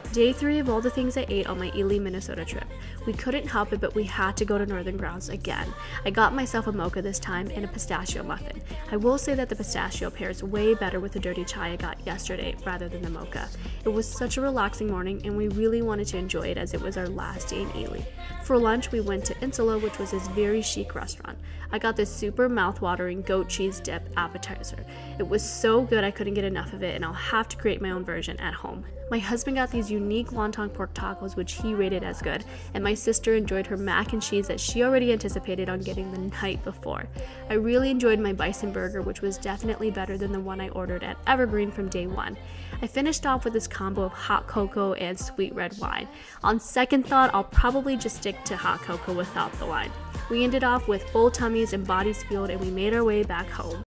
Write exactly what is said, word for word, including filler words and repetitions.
Day three of all the things I ate on my Ely, Minnesota trip. We couldn't help it, but we had to go to Northern Grounds again. I got myself a mocha this time and a pistachio muffin. I will say that the pistachio pairs way better with the dirty chai I got yesterday rather than the mocha. It was such a relaxing morning and we really wanted to enjoy it as it was our last day in Ely. For lunch, we went to Insula, which was this very chic restaurant. I got this super mouth-watering goat cheese dip appetizer. It was so good I couldn't get enough of it, and I'll have to create my own version at home. My husband got these unique wonton pork tacos, which he rated as good, and my sister enjoyed her mac and cheese that she already anticipated on getting the night before. I really enjoyed my bison burger, which was definitely better than the one I ordered at Evergreen from day one. I finished off with this combo of hot cocoa and sweet red wine. On second thought, I'll probably just stick to hot cocoa without the wine. We ended off with full tummies and bodies fueled, and we made our way back home.